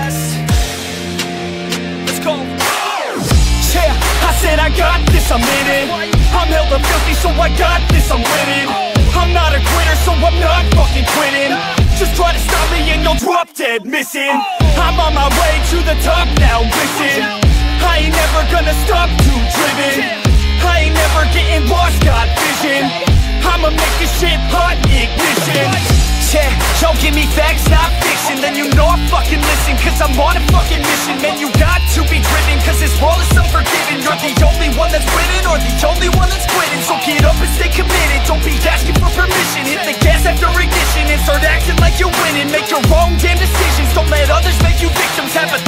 best. Let's go. Yeah, I said I got this, I'm in it. I'm hella filthy, so I got this, I'm winning. I'm not a quitter, so I'm not fucking quitting. Just try to stop me and you'll drop dead missing. I'm on my way to the top now, listen. I ain't never gonna stop, too driven. I ain't never getting lost, got vision. I'ma make this shit hot, ignition. Yeah, yo, give me facts, not fiction. Then you know I fucking listen, cause I'm on a fucking mission. Man, you got to be driven, cause this world is unforgiving. You're the only one that's winning, or the only one that's quitting. So get up and stay committed, don't be asking for permission. Hit the gas after ignition and start acting like you're winning. Make your own damn decisions, don't let others make you victims. Have a